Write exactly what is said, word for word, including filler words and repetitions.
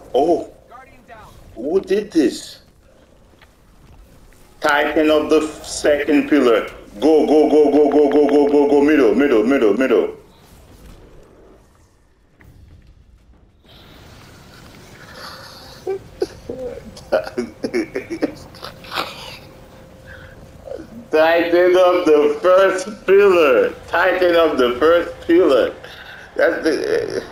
Oh, who did this? Tighten up the second pillar. Go, go, go, go, go, go, go, go, go, middle, middle, middle, middle. Tighten up the first pillar. Tighten up the first pillar. That's the.